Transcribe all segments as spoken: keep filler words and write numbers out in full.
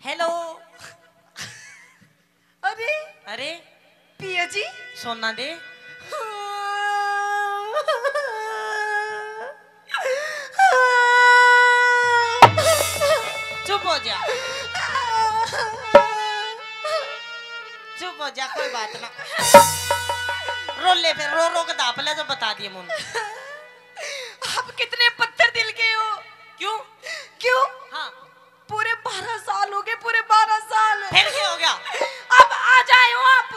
Hello. अरे अरे पिया जी सोना दे। चुप हो जा, चुप हो जा, कोई बात ना। रो ले फिर, रो रो के दाप ले तो बता दिए मुन। आप कितने पत्थर दिल के हो। क्यों क्यों? हाँ पूरे बारह साल हो गए, पूरे बारह साल। फिर क्या हो गया? अब आ जाए हो आप।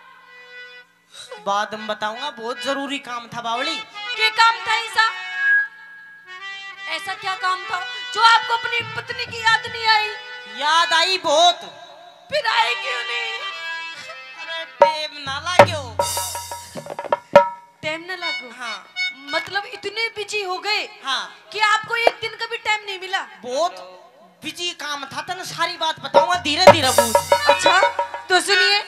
बाद में बताऊंगा, बहुत जरूरी काम था बावली। क्या काम था ऐसा? ऐसा क्या काम था जो आपको अपनी पत्नी की याद नहीं आई? याद आई बहुत। फिर आए क्यों नहीं? अरे टेम ना लाग्यो। टाइम न लागो? हाँ मतलब इतने बिजी हो गए हाँ कि आपको एक दिन का भी टाइम नहीं मिला? बहुत बिजी काम था, तेन सारी बात बताऊंगा धीरे धीरे बूझ। अच्छा तो सुनिए।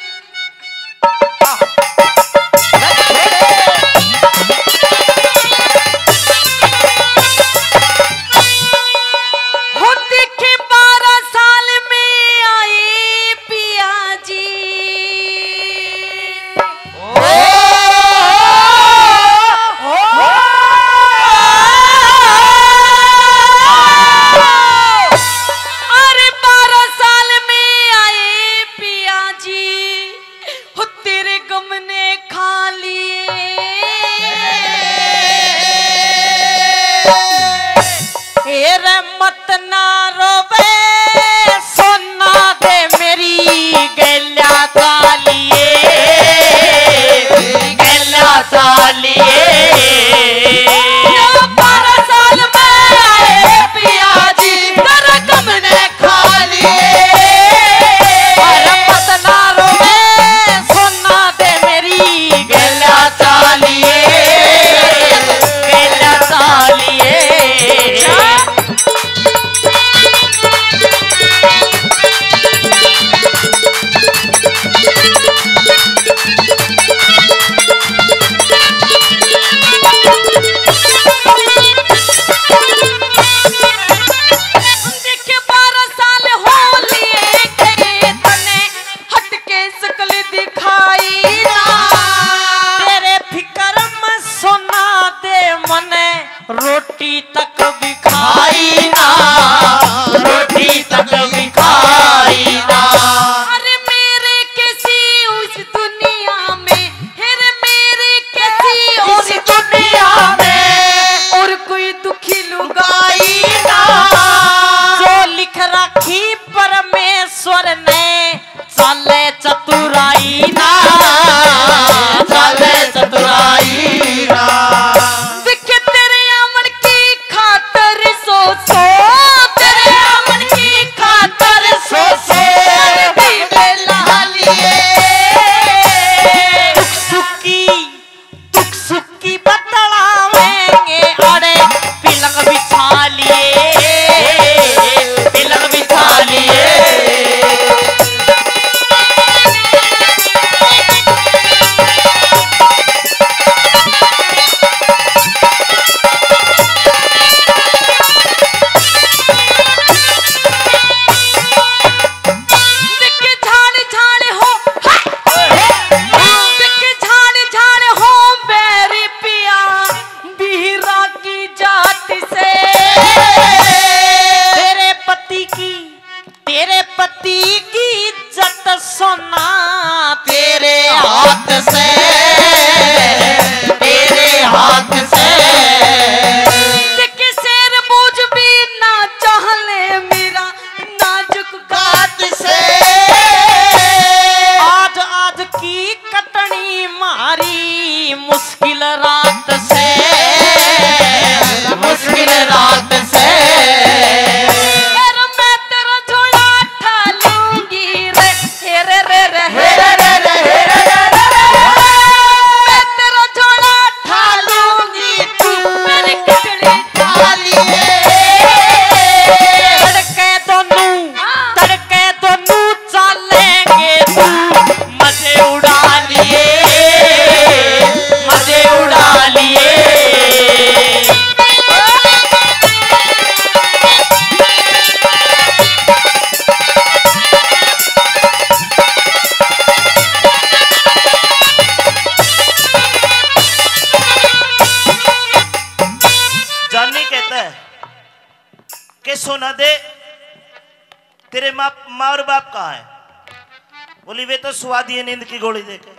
दे, तेरे माँ माँ और बाप कहाँ है? बोली वे तो सुवा दिए नींद की गोली देके।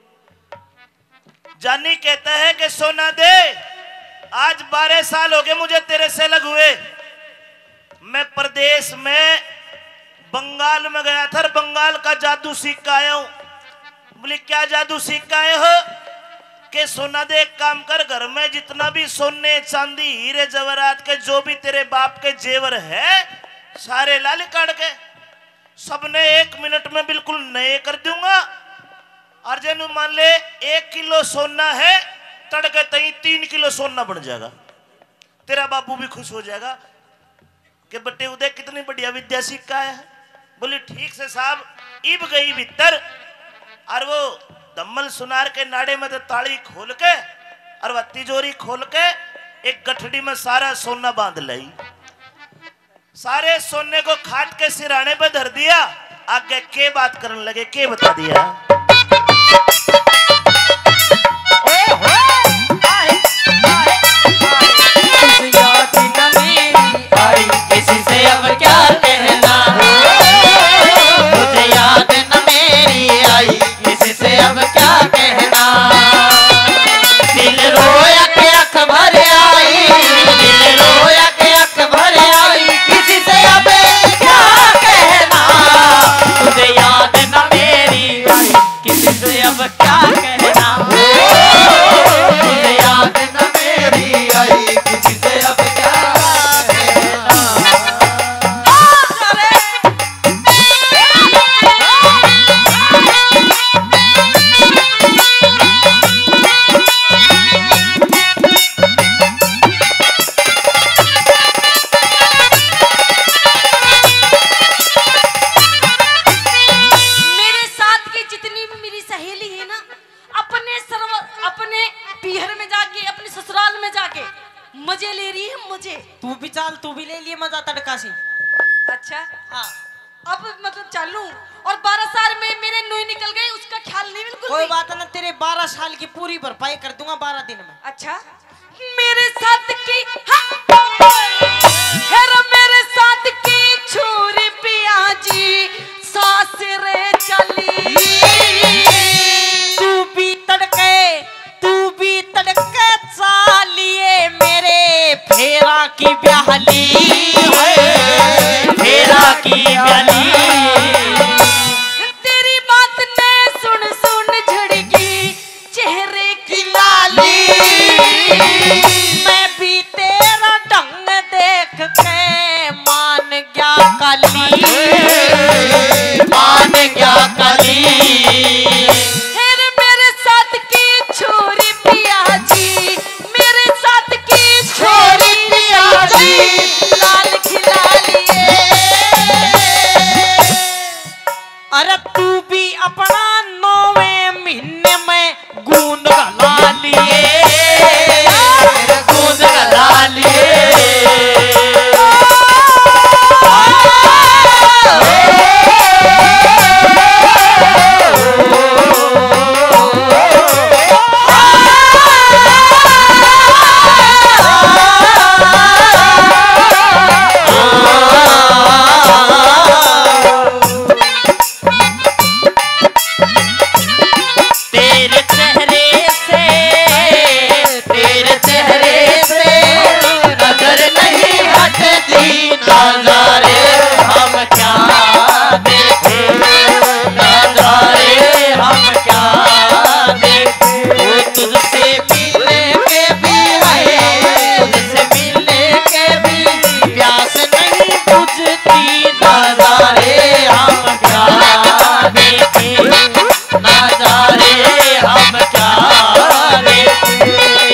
जानी कहता है कि सोना दे, आज बारह साल हो गए मुझे तेरे से अलग हुए। मैं प्रदेश में बंगाल में गया था, बंगाल का जादू सीख कर आया हूं। बोली क्या जादू सीख कर आए हो? कि सोना दे, एक काम कर, घर में जितना भी सोने चांदी हीरे जवाहरात के जो भी तेरे बाप के जेवर है सारे लाल काट के सबने एक मिनट में बिल्कुल नए कर दूंगा। और जनु मान ले एक किलो सोना है, तड़के तई तीन किलो सोना बन जाएगा। तेरा बापू भी खुश हो जाएगा कि बट्टे उदय कितनी बढ़िया विद्या सीख का है। बोली ठीक से साहब। इब गई भीतर और वो दम्मल सुनार के नाड़े में तो ताली खोल के और वह तिजोरी खोल के एक गठड़ी में सारा सोना बांध लाई। सारे सोने को खाट के सिराने पे धर दिया। आगे के बात करने लगे, के बता दिया। किसी से अब क्या कहना, मुझे याद न मेरी आई, किसी से अब क्या कहना। दिल रोया के अख भर आई, दिल रोया के अख भर आई, किसी से अब क्या कहना। मुझे याद न मेरी आई, किसी से अब क्या कहना। मुझे याद न मेरी आई, किसी से अब क्या कहना। मजे ले रही है मुझे। तू भी चाल, तू भी ले लिए मजा तड़का से। अच्छा हाँ, अब मतलब चालू। और बारह साल में मेरे नोई निकल गए, उसका ख्याल नहीं बिल्कुल कोई भी। बात ना, तेरे बारह साल की पूरी भरपाई कर दूंगा बारह दिन में। अच्छा मेरे साथ की हेरा मेरे साथ की छोरी पिया जी सासरे चली। तू भी तड़के, तू भी तड़के चालिए मेरे फेरा की ब्याहली, फेरा की ब्याहली। तेरी बात ने सुन सुन झड़गी चेहरे की लाली। मैं भी तेरा ढंग देख के मान गया काली, मान गया काली। हेरे मेरे साथ की छोरी पिया जी, मेरे साथ की छोरी पिया जी लाल खिला लिए। अरे तू भी अपना नौवे महीने में गूंद गला लिए, गूंद गला लिए। तेरे चेहरे से, तेरे चेहरे से नजर नहीं हटती। नजारे हम क्या देखे, नजारे हम क्या देखे। वो तुझसे मिलने के भी है, तुझसे मिलने के भी प्यास नहीं बुझती। नजारे हम क्या देखे, नजारे हम क्या देखे।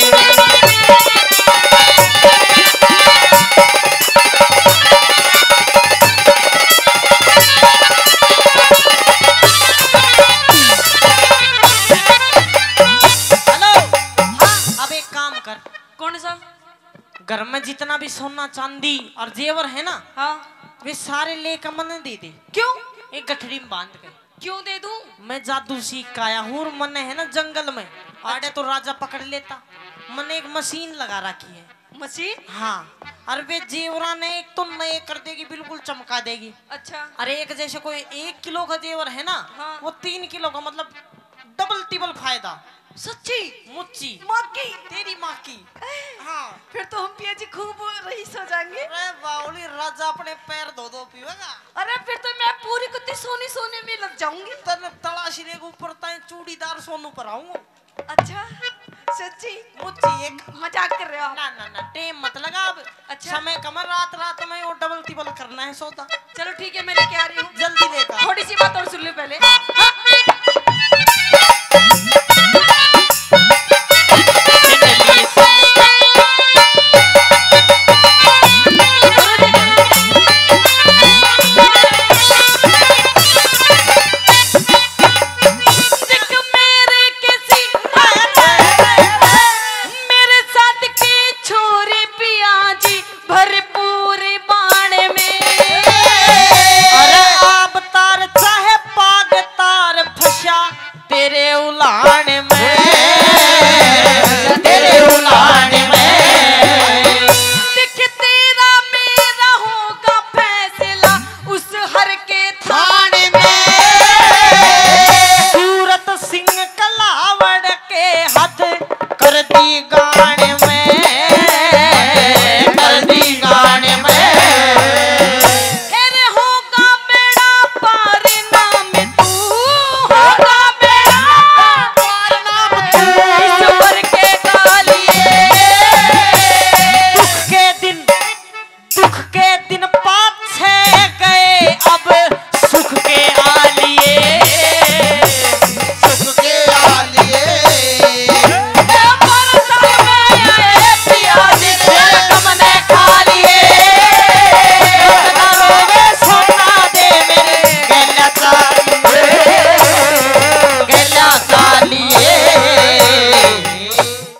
हेलो। हाँ, अब एक काम कर, कौन सा? घर में जितना भी सोना चांदी और जेवर है ना, हाँ वे सारे लेकर मन दे दे। क्यों? एक गठड़ी में बांध के। क्यों दे दूं? मैं जादू सीख के आया हूँ, मन है ना जंगल में, आड़े तो राजा पकड़ लेता। मैंने एक मशीन लगा रखी है। मशीन? हाँ, अरे वे जेवरा ने एक तो नए कर देगी, बिल्कुल चमका देगी। अच्छा। अरे एक जैसे कोई एक किलो का जेवर है ना, हाँ। वो तीन किलो का, मतलब डबल टिबल फायदा। सच्ची मुच्ची माँ की तेरी माँ की। हाँ फिर तो हम पिया जी खूब रईस हो जाएंगे। अरे बावली राजा अपने पैर धो धो पीवेगा। अरे फिर तो मैं पूरी कुत्ती सोनी सोने में लग जाऊंगी। तन तलाशी के ऊपर ताए चूड़ीदार सोनू पर आऊंगा। अच्छा सच्ची मुच्ची एक मजाक कर रहे हो आप? ना ना ना टेम मत लगा अब। अच्छा। समय कमर रात रात में वो डबल टिबल करना है सौदा। चलो ठीक है मैं लेके आ रही हूँ। जल्दी लेकर। थोड़ी सी बात और सुन लो पहले।